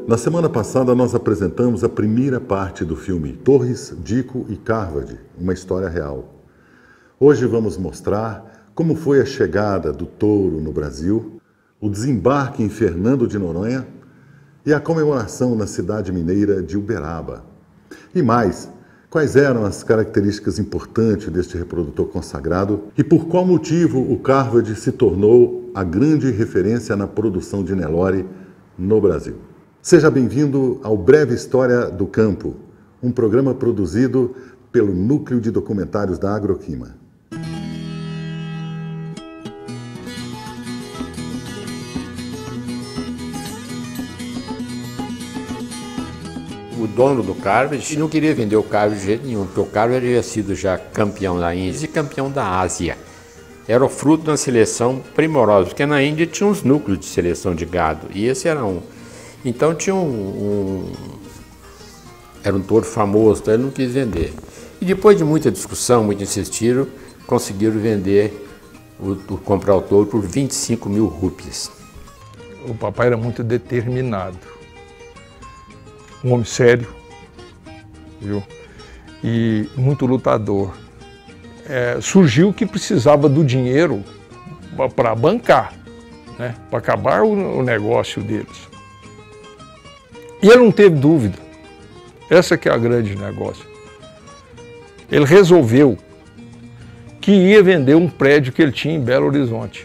Na semana passada, nós apresentamos a primeira parte do filme Torres, Dico e Carvard, uma história real. Hoje vamos mostrar como foi a chegada do touro no Brasil, o desembarque em Fernando de Noronha e a comemoração na cidade mineira de Uberaba. E mais, quais eram as características importantes deste reprodutor consagrado e por qual motivo o Carvard se tornou a grande referência na produção de Nelore no Brasil. Seja bem-vindo ao Breve História do Campo, um programa produzido pelo Núcleo de Documentários da Agroquima. O dono do Carvard não queria vender o Carvard de jeito nenhum, porque o Carvard havia sido já campeão da Índia e campeão da Ásia. Era o fruto de uma seleção primorosa, porque na Índia tinha uns núcleos de seleção de gado, e esse era um. Então tinha era um touro famoso, então ele não quis vender. E depois de muita discussão, muito insistiram, conseguiram vender, comprar o touro por 25 mil rúpias. O papai era muito determinado, um homem sério, viu? E muito lutador. Surgiu que precisava do dinheiro para bancar, né? Para acabar o negócio deles. E ele não teve dúvida, essa que é a grande negócio. Ele resolveu que ia vender um prédio que ele tinha em Belo Horizonte.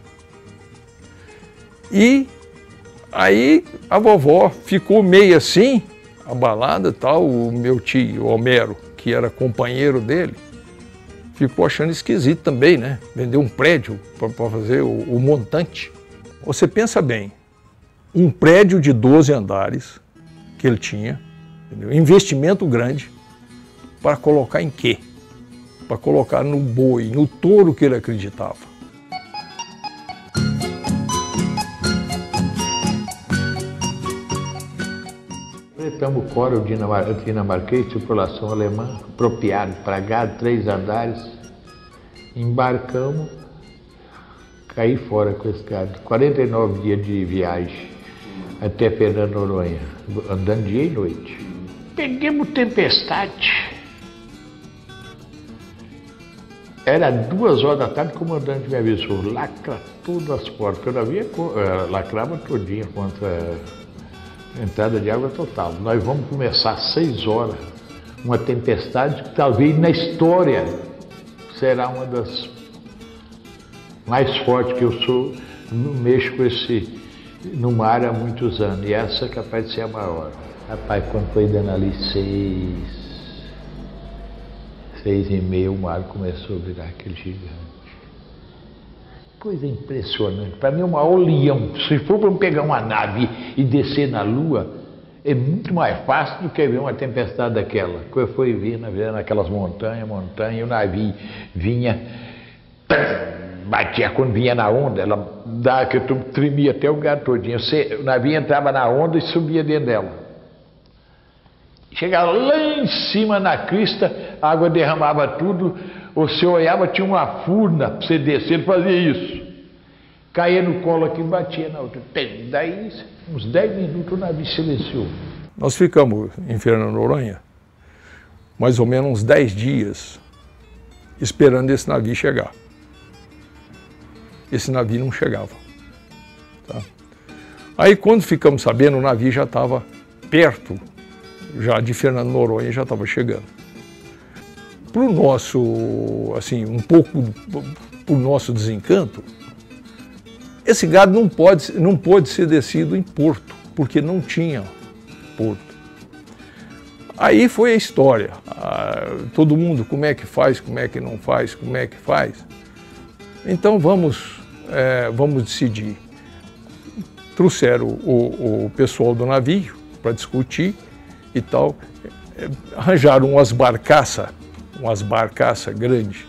E aí a vovó ficou meio assim, abalada e tal, o meu tio Homero, que era companheiro dele, ficou achando esquisito também, né? Vender um prédio para fazer o montante. Você pensa bem, um prédio de 12 andares que ele tinha, entendeu? Investimento grande, para colocar em quê? Para colocar no boi, no touro que ele acreditava. Completamos o coro dinamarquês, tripulação alemã, apropriado para gado, 3 andares, embarcamos, caí fora com esse gado. 49 dias de viagem até Fernando de Noronha, andando dia e noite. Pegamos tempestade. Era 2 horas da tarde, o comandante me avisou, lacra todas as portas. Eu havia lacrava todinha contra a entrada de água total. Nós vamos começar às 6 horas, uma tempestade que talvez na história será uma das mais fortes que eu sou. Não mexo com no mar há muitos anos, e essa é capaz de ser a maior. Rapaz, quando foi dando ali 6h30, o mar começou a virar aquele gigante. Coisa impressionante. Para mim, o maior leão. Se for para pegar uma nave e descer na Lua, é muito mais fácil do que ver uma tempestade daquela. Quando foi vir, naquelas montanhas, e o navio vinha, batia quando vinha na onda, ela dava que tu tremia até o gado todinho. O navio entrava na onda e subia dentro dela. Chegava lá em cima na crista, a água derramava tudo. Você olhava, tinha uma furna para você descer, ele fazia isso. Caía no colo aqui e batia na outra. Daí, uns 10 minutos o navio silenciou. Nós ficamos em Fernando de Noronha mais ou menos uns 10 dias esperando esse navio chegar. Esse navio não chegava. Tá? Aí quando ficamos sabendo, o navio já estava perto, já de Fernando de Noronha, já estava chegando. Para o nosso, assim, um pouco para o nosso desencanto, esse gado não pode ser descido em porto, porque não tinha porto. Aí foi a história. Todo mundo, como é que faz, como é que não faz, como é que faz. Então vamos decidir. Trouxeram o pessoal do navio para discutir e tal. Arranjaram umas barcaças grandes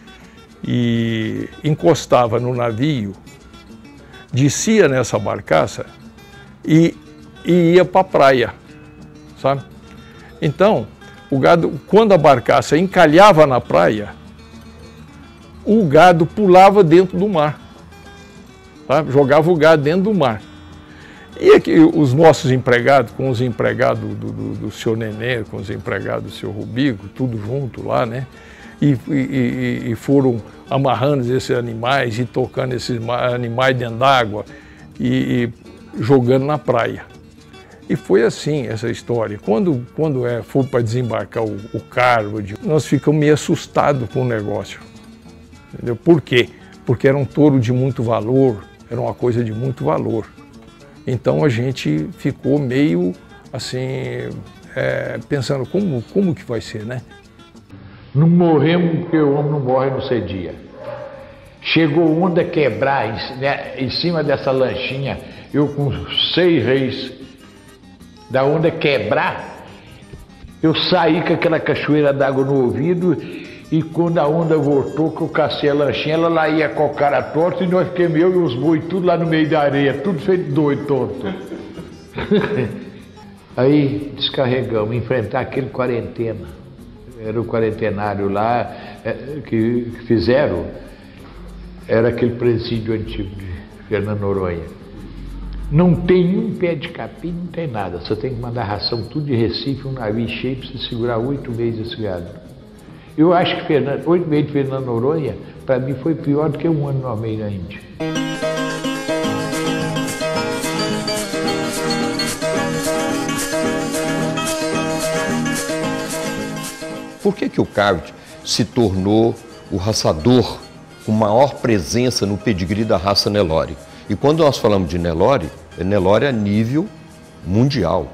e encostava no navio, descia nessa barcaça e ia para a praia, sabe? Então, o gado, quando a barcaça encalhava na praia, o gado pulava dentro do mar, sabe? Jogava o gado dentro do mar. E aqui, os nossos empregados, com os empregados do seu Nenê, com os empregados do seu Rubigo, tudo junto lá, né? E foram amarrando esses animais e tocando esses animais dentro d'água e jogando na praia. E foi assim essa história. Quando for para desembarcar o Carvard, nós ficamos meio assustados com o negócio. Entendeu? Por quê? Porque era um touro de muito valor, era uma coisa de muito valor. Então a gente ficou meio assim, pensando como que vai ser, né? Não morremos porque o homem não morre no cedia. Chegou onda quebrar em cima dessa lanchinha, eu com 6 reis, da onda quebrar, eu saí com aquela cachoeira d'água no ouvido e quando a onda voltou, que eu cacei a lanchinha, ela lá ia com a cara torta e nós fiquemos eu e os boi tudo lá no meio da areia, tudo feito doido, torto. Aí descarregamos, enfrentar aquele quarentena. Era o quarentenário lá que fizeram, era aquele presídio antigo de Fernando Noronha. Não tem um pé de capim, não tem nada. Você tem que mandar ração tudo de Recife, um navio cheio para você segurar 8 meses esse gado. Eu acho que 8 meses de Fernando Noronha, para mim, foi pior do que um ano no Almeida da Índia. Por que o Carvard se tornou o raçador com maior presença no pedigree da raça Nelore? E quando nós falamos de Nelore, é Nelore a nível mundial.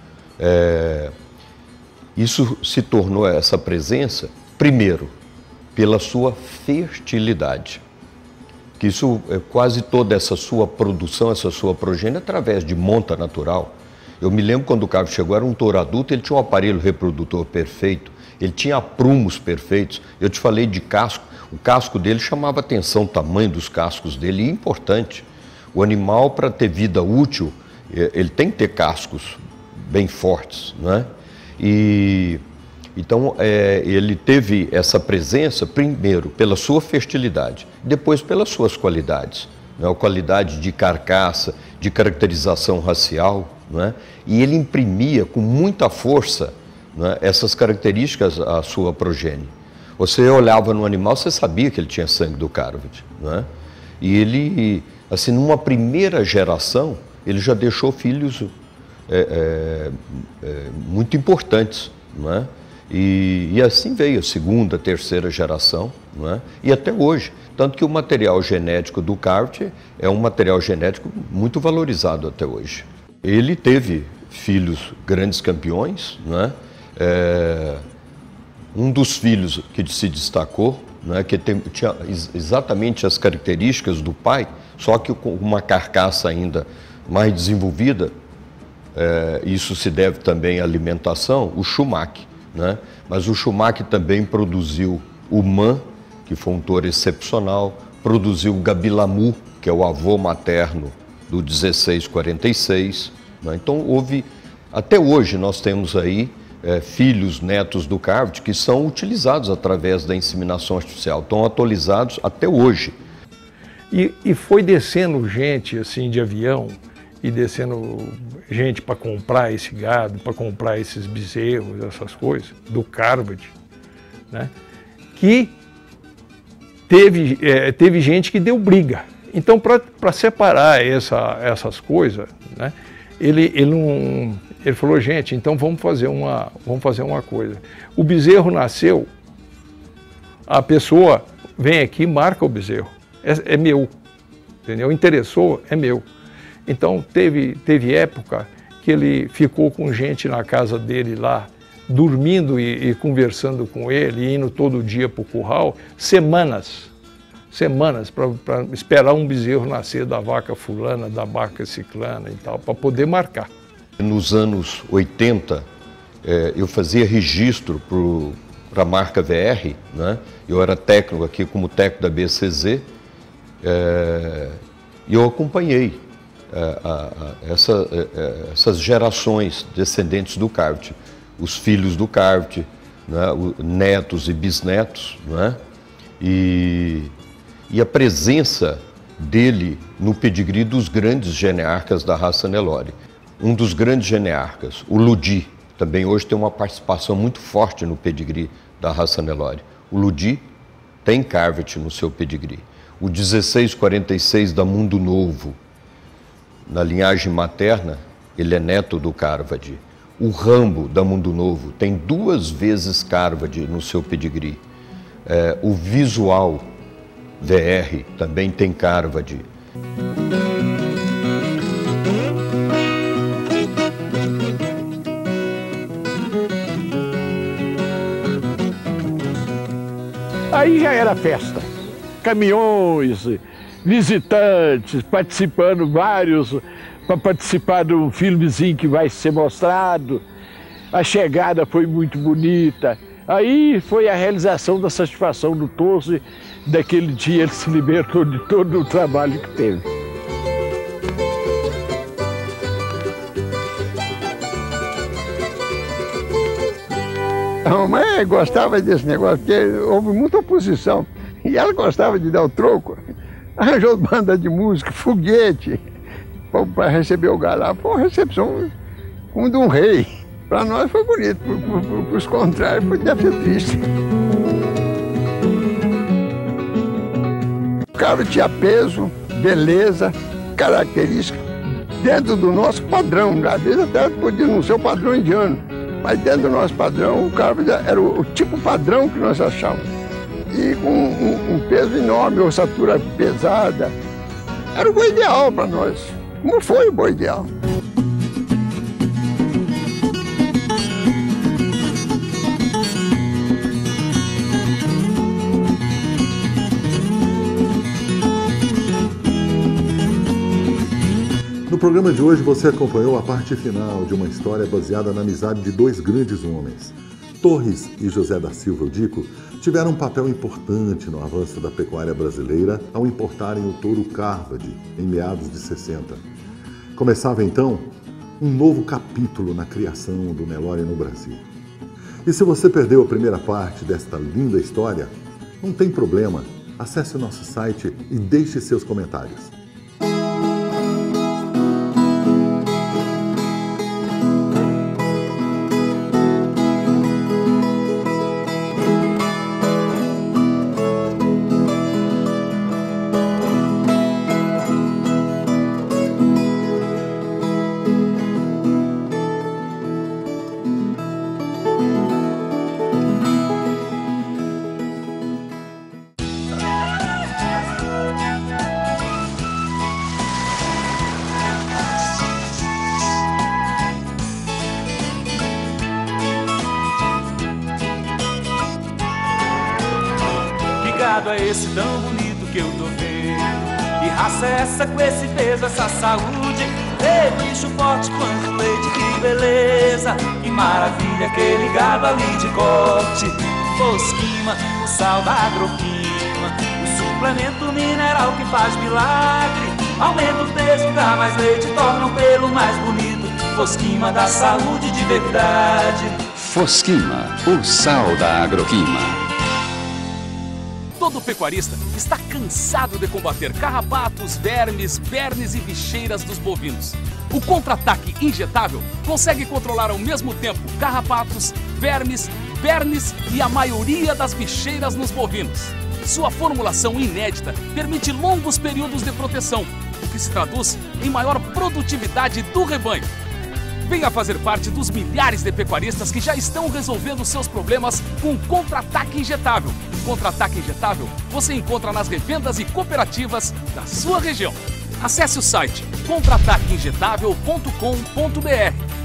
Isso se tornou essa presença, primeiro, pela sua fertilidade. Que isso, quase toda essa sua produção, essa sua progênie, através de monta natural. Eu me lembro quando o Carvard chegou, era um touro adulto, ele tinha um aparelho reprodutor perfeito, ele tinha aprumos perfeitos. Eu te falei de casco, o casco dele chamava atenção, o tamanho dos cascos dele, e importante. O animal, para ter vida útil, ele tem que ter cascos bem fortes, não é? Então, ele teve essa presença, primeiro, pela sua fertilidade, depois pelas suas qualidades, não é? A qualidade de carcaça, de caracterização racial, não é? E ele imprimia com muita força, não é, essas características à sua progênie. Você olhava no animal, você sabia que ele tinha sangue do Carvard, não é? E ele, assim, numa primeira geração, ele já deixou filhos muito importantes, não é? E assim veio a segunda, terceira geração, não é? E até hoje. Tanto que o material genético do Carvard é um material genético muito valorizado até hoje. Ele teve filhos grandes campeões, não é? Um dos filhos que se destacou, né, que tinha exatamente as características do pai, só que com uma carcaça ainda mais desenvolvida, isso se deve também à alimentação, o Schumacher, né? Mas o Schumacher também produziu o Man, que foi um touro excepcional, produziu o Gabilamu, que é o avô materno do 1646, né? Então houve, até hoje nós temos aí filhos, netos do Carvard que são utilizados através da inseminação artificial, estão atualizados até hoje. E foi descendo gente assim de avião e descendo gente para comprar esse gado, para comprar esses bezerros, essas coisas, do Carvard, né? Que teve gente que deu briga. Então, para separar essas coisas, né, ele falou, gente, então vamos fazer uma coisa. O bezerro nasceu, a pessoa vem aqui e marca o bezerro. É meu, entendeu? Interessou, é meu. Então, teve época que ele ficou com gente na casa dele lá, dormindo e conversando com ele, indo todo dia para o curral, semanas para esperar um bezerro nascer da vaca fulana, da vaca ciclana e tal, para poder marcar. Nos anos 80, eu fazia registro para a marca VR, né? Eu era técnico aqui como técnico da BCZ, e eu acompanhei essas gerações descendentes do Carvard, os filhos do Carvard, né? Netos e bisnetos, né? E a presença dele no pedigree dos grandes genearcas da raça Nelore. Um dos grandes genearcas, o Ludi, também hoje tem uma participação muito forte no pedigree da raça Nelore. O Ludi tem Carvet no seu pedigree. O 1646 da Mundo Novo, na linhagem materna, ele é neto do Carvad. O Rambo da Mundo Novo tem 2 vezes Carvad no seu pedigree. O Visual VR também tem Carvad. Aí já era festa. Caminhões, visitantes, participando vários, para participar de um filmezinho que vai ser mostrado. A chegada foi muito bonita. Aí foi a realização da satisfação do Torres. Daquele dia ele se libertou de todo o trabalho que teve. A mamãe gostava desse negócio, porque houve muita oposição. E ela gostava de dar o troco. Arranjou banda de música, foguete, para receber o galá. Foi uma recepção como de um rei. Para nós foi bonito, para os contrários deve ser triste. O carro tinha peso, beleza, característica, dentro do nosso padrão. Às vezes até podia não ser o padrão indiano, mas dentro do nosso padrão, o carro era o tipo padrão que nós achávamos. E com um peso enorme, ossatura pesada. Era o boi ideal para nós. Como foi o boi ideal? No programa de hoje você acompanhou a parte final de uma história baseada na amizade de 2 grandes homens. Torres e José da Silva Dico tiveram um papel importante no avanço da pecuária brasileira ao importarem o touro Carvad em meados de 60. Começava então um novo capítulo na criação do Nelore no Brasil. E se você perdeu a primeira parte desta linda história, não tem problema, acesse o nosso site e deixe seus comentários. A esse tão bonito que eu tô vendo. Que raça é essa com esse peso, essa saúde? Ei, bicho forte quanto leite, que beleza. Que maravilha, aquele gado ali de corte. Fosquima, o sal da agroquima, o suplemento mineral que faz milagre. Aumenta o peso, dá mais leite, torna o pelo mais bonito. Fosquima da saúde de verdade. Fosquima, o sal da agroquima. Todo pecuarista está cansado de combater carrapatos, vermes, bernes e bicheiras dos bovinos. O Contra-Ataque Injetável consegue controlar ao mesmo tempo carrapatos, vermes, bernes e a maioria das bicheiras nos bovinos. Sua formulação inédita permite longos períodos de proteção, o que se traduz em maior produtividade do rebanho. Venha fazer parte dos milhares de pecuaristas que já estão resolvendo seus problemas com o Contra-Ataque Injetável. Contra-Ataque Injetável você encontra nas revendas e cooperativas da sua região. Acesse o site contraataqueinjetável.com.br